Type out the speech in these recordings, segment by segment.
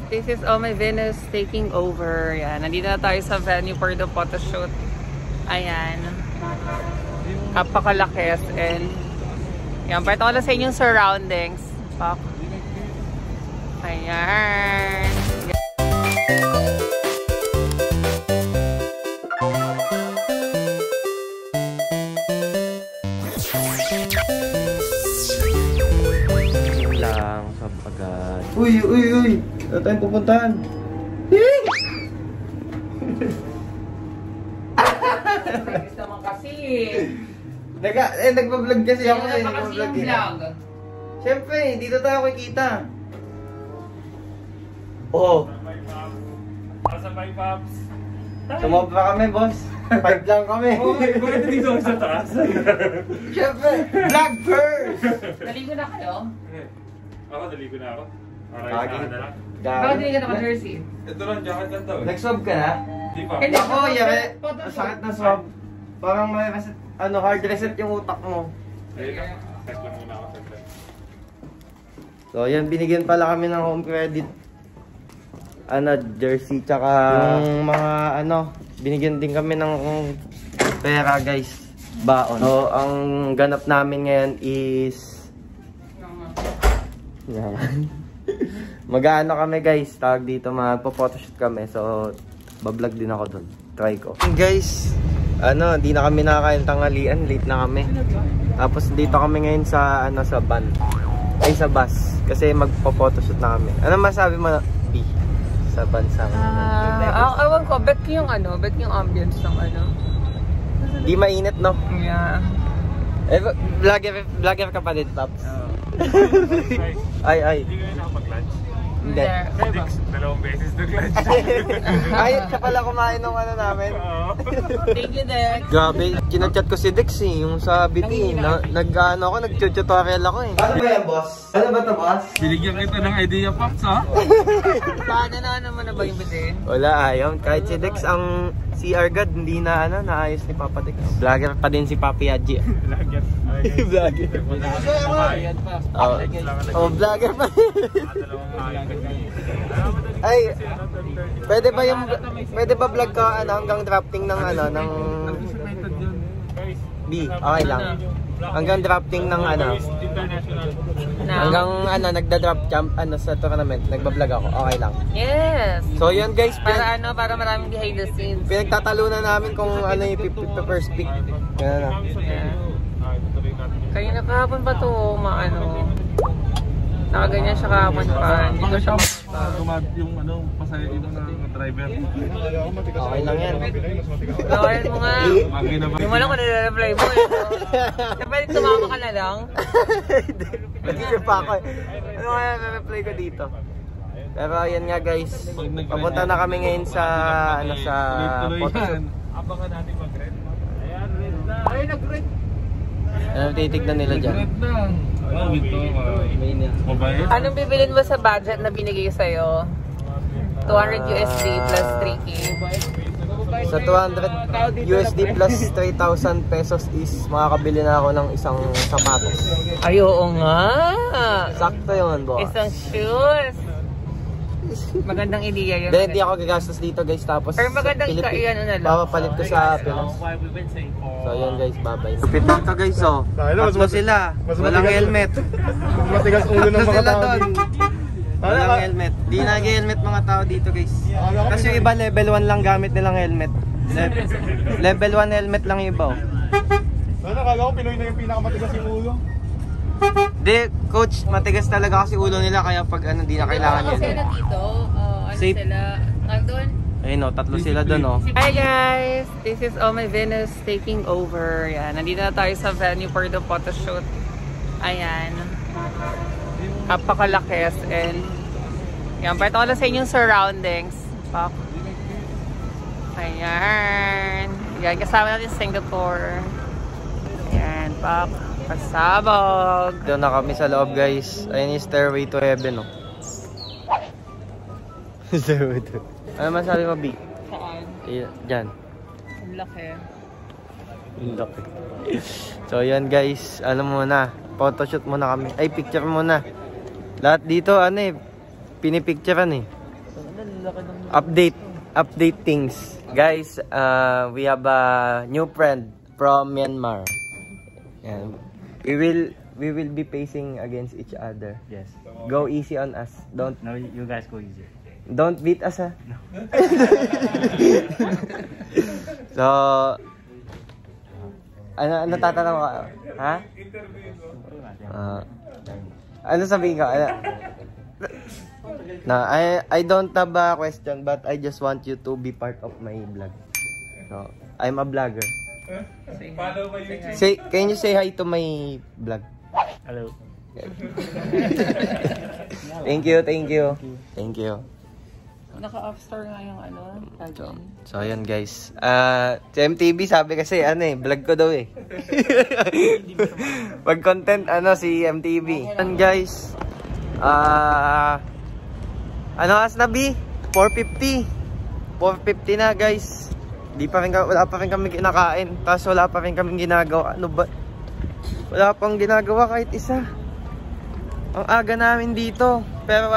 this is Oh My Venus taking over. Yan, nandito na tayo sa venue for the photo shoot. Ayan. Kapakalaki and yan, part ko lang sa inyong surroundings. Pak. Ayan. Uy! Saan tayong pupuntahan? Ayos naman kasi. Nagpa-vlog kasi ako eh. Nagpa-vlog vlog. Siyempre, dito tayo kikita. Oo. Sabay, Pops. Sumobra kami, boss. 5 lang kami. Bakit dito sa taas? Siyempre, vlog first! Naligo na kayo? Ako, naligo na ako. Lagi. Bakit hindi ka naka-jersey? Ito lang, jacket lang daw. Nag-swab ka na? Di pa. Hindi. Ako, yari. Masakit na swab. Parang may reset, hard reset yung utak mo. Ayun lang. Test lang muna ako. So, yan, binigyan pala kami ng home credit. Jersey, tsaka yung mga, binigyan din kami ng pera, guys. Baon. So, ang ganap namin ngayon is mag-aano kami, guys, tawag dito, magpo-photoshoot kami. So, bablog din ako dun. Try ko. Guys, di na kami nakakain tanghalian, late na kami. Tapos dito kami ngayon sa sa van. Ay, sa bus. Kasi magpo-photoshoot na kami. Ano masabi mo, B? Sa bansa. Awan ko, bet ko yung ambience ng Di mainit, no? Yeah. Vlogger ka pa din, Pops. Ay. Hindi kayo nakapag-lunch? Hindi. Dalawang beses nag-lunch. Ay, siya pala kumain ng namin. Thank you, Dex. Grabe, kinachat ko si Dex yung sa BT. Nag-tutorial ako eh. Ano ba yan, boss? Ano ba ito, boss? Binigyan kita ng idea, Pops, ha? Paano naman na ba yung bitin? Wala, ayaw. Kahit si Dex ang CR God, hindi na naayos ni Papa Dex. Vlogger pa din si Papi Haji. Vlogger. Vlogger. Bayad pa. Vlogger pa. Ay, pwede ba vlog ka hanggang drafting ng ng B, okay lang. Hanggang drafting ng hanggang nagda-draft champ sa tournament, nagba-vlog ako. Okay lang. Yes. So yun, guys, Para maraming behind the scenes. Pinagtatalunan namin kung yung first pick. Yan na. Kaya nakahapon pa to, nakaganyan siya kahapon pa. Hindi ko siya yung pasaya dito ng driver. Okay lang yan. Lawayan mo nga. Hindi mo lang kung nire-reply mo. Pwede tumama ka na lang. Hindi pa ako eh. Ano kaya nire-reply ko dito? Pero yan nga, guys. Papunta na kami ngayon sa photoshoot. Abangan natin mag-red. Ayan, red na. Ay, nag-red. Titignan nila dyan. Red na. Anong bibilin mo sa budget na binigay sa'yo? 200 USD plus 3K. Sa 200 USD plus 3,000 pesos is makakabili na ako ng isang sapatos. Ay, oo nga. Sakto yun, boss. Isang shoes. Magandang idea yun. Hindi ako gagastos dito, guys. Tapos pero magandang papapalit ko sa Pinas. So yun, guys, bye-bye. Lupit dito, guys, oh. Tatlo sila. Walang helmet. Matigas ulo ng mga tao din. Walang helmet. Di nag-helmet mga tao dito, guys. Kasi yung iba level 1 lang gamit nilang helmet. Level 1 helmet lang yung iba, oh. Nakala ko Pinoy na yung pinakamatigas yung ulo. Di, coach, matigas talaga kasi ulo nila kaya pag di na kailangan yan. Sila dito, Safe. sila? Nandun? Ayun, tatlo sila doon, oh. Hi guys! This is Oh My Venus taking over. Yan, nandito na tayo sa venue for the photo shoot. Ayan. Kapakalaki and yan, part ko lang sa inyong surroundings. Pak. Ayan. Yan, kasama natin Singapore. Ayan, pak. Pasabog. Doon na kami sa loob, guys. Ayun yung stairway to heaven, oh. Stairway to. Ano masabi mo, B? Saan? Diyan. Ang laki. Ang laki. So, yan, guys. Alam mo na. Photoshoot muna kami. Ay, picture muna. Lahat dito, pinipicturean eh. Update things. Guys, we have a new friend from Myanmar. And we will be facing against each other. Yes. Go easy on us. Don't No, you guys go easy. beat us, ha. No. So, ano tatanong ka? Ha? Ano sabihin ka? No, I don't have a question, but I just want you to be part of my vlog. So, I'm a vlogger. Can you say hi to my vlog? Hello. Thank you. Naka-off-store nga yung ano. So ayun guys. Si MTV sabi kasi vlog ko daw eh. Pag content si MTV. And guys, as na B? 450 na guys. Wala pa rin kami kinakain. Tapos wala pa rin kami ginagawa. Ano ba? Wala pang ginagawa kahit isa. Ang aga namin dito. Pero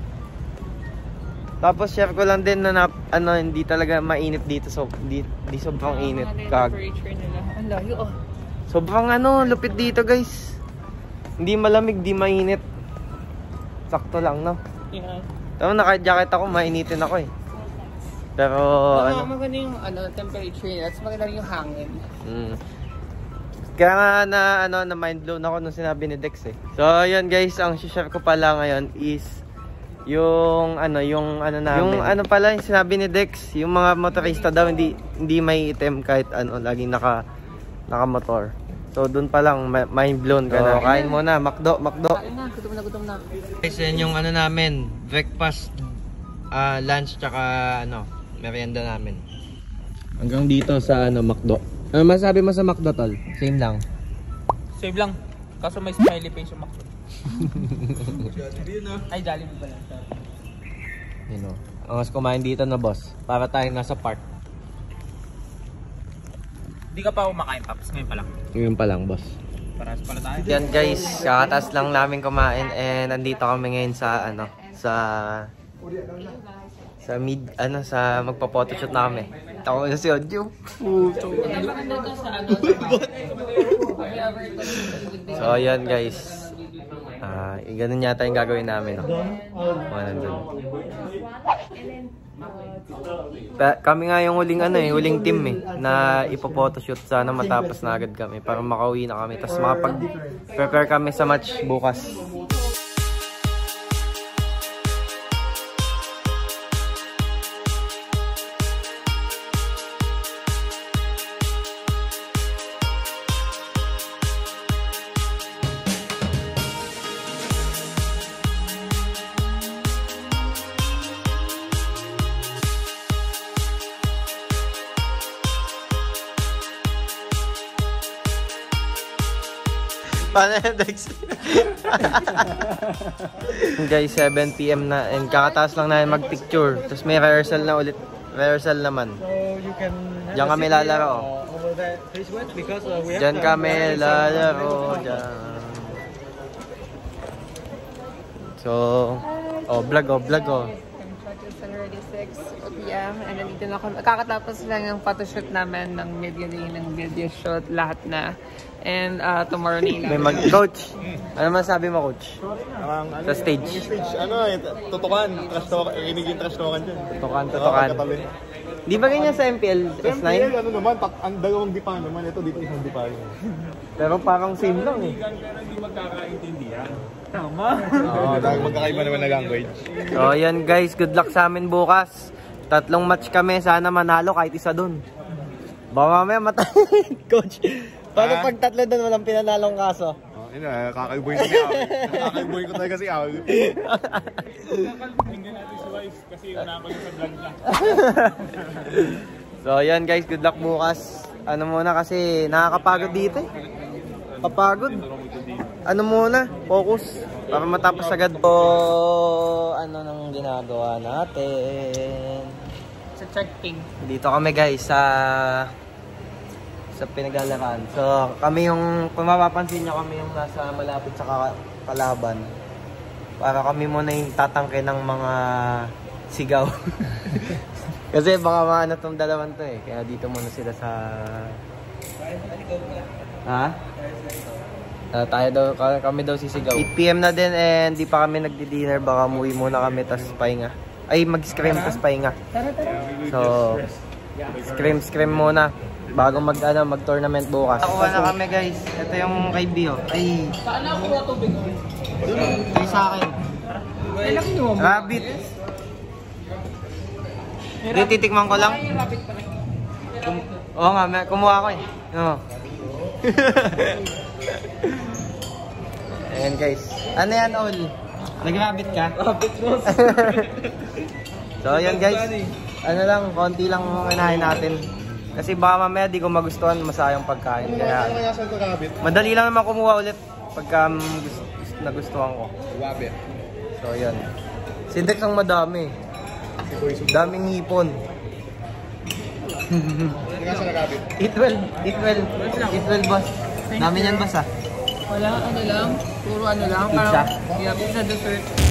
tapos share ko lang din na hindi talaga mainit dito. So, di sobrang init. Temperature nila. Ang layo oh. Sobrang lupit dito guys. Hindi malamig, di mainit. Sakto lang, no? Yeah. Tama, naka-jacket ako, mainitin ako eh. Pero maganda yung temperature nila. At maganda yung hangin. Kaya nga na mind blown ako nung sinabi ni Dex eh. So, ayun guys, ang share ko pala ngayon is yung namin. Pala yung sinabi ni Dex, yung mga motorista daw hindi may item kahit laging naka-motor. So doon pa lang mind blown ka na. Kain mo na, McDo. Kain na, gutom na. Guys, yan yung namin, breakfast, lunch tsaka merienda namin. Hanggang dito sa McDo. Ano masabi mo sa McDo, tol? Same lang. Save lang. Kaso may smiley face yung McDo. Ay, Jollibee pala. Ang mas kumain dito na boss. Para tayo nasa park. Hindi ka pa kumakain, Paps. Ngayon pa lang. Ngayon pa lang, boss. Parehas pala tayo. Yan guys, kakatas lang namin kumain and nandito kami ngayon sa sa magpa-photoshoot na kami. Ako na si Odjo. So ayan guys. Ganun yata yung gagawin namin, no? Kami nga yung huling team na ipo-photoshoot. Sana matapos na agad kami para makauwi na kami. Tapos makapag-prepare kami sa match bukas. Paano yung Dex? Guys, 7 PM na and kakataas lang namin mag-picture. Tapos may rehearsal na ulit. Rehearsal naman. So you can diyan kami lalaro. Over that Facebook because we have diyan kami lalaro. Diyan. So, vlog. It's already 6 PM and nandito na kami. Kakatapos lang yung photoshoot namin ng media day, ng video shoot, lahat na. And tomorrow nila. May coach. Ano masabi mo, coach? Sa stage. tutukan. Iniging trash talkan dyan. Tutukan. Di ba ganyan sa MPL S9? MPL, naman, ang dalawang dipa naman. Ito dito isang dipa. Pero parang same lang eh. Hindi magkakaintindihan. Tama. Oo, magkakaiba naman na language. So yan guys, good luck sa amin bukas. 3 match kami, sana manalo kahit isa dun. Baka mamaya matay. Coach, paano pag 3 dun walang pinanalong kaso? Kakaibuhin ko siya. Kakaibuhin ko talaga si Al. Kakalbinggan natin si Wise kasi una ko yung sa vlog niya. So yan guys, good luck bukas. Ano muna kasi nakakapagod dito eh. Kapagod. Ano muna, focus para matapos agad po. Ano nang ginagawa natin? Sa checking. Dito kami guys sa pinaglalaraan. So kami yung, kung mapapansin nyo, kami yung nasa malapit sa kalaban. Para kami muna yung tatangke ng mga sigaw. Kasi baka maano tong dalawan to eh. Kaya dito muna sila sa... Ha? Kami daw sisigaw. 8 PM na din and di pa kami nagdi-dinner. Baka umuwi muna kami tas pahinga. Ay, mag-scrim tas pahinga. So, scrim muna. Bago mag-tournament bukas. Nakuha na kami guys. Ito yung kay Bio. Ay. Saan ako kuha tubig? Ay sa akin. Ay, laki nyo. Rabbit. Hindi, titikman ko lang. Oo nga, kumuha ko eh. Oo. Ayan guys. Ano yan, Ol? Nag-rabbit ka? Rabbit mo. So ayan guys. Ano lang, konti lang inahin natin. Kasi baka mamaya di ko magustuhan, masayang pagkain. Kaya madali lang naman kumuha ulit pagka nagustuhan ko. So ayan. Sindex ang madami. Daming hipon. Eat well boss. Dami niyan boss ah. Wala, ano lang. Puro ano lang. Pizza? Parang, yeah, pizza dessert.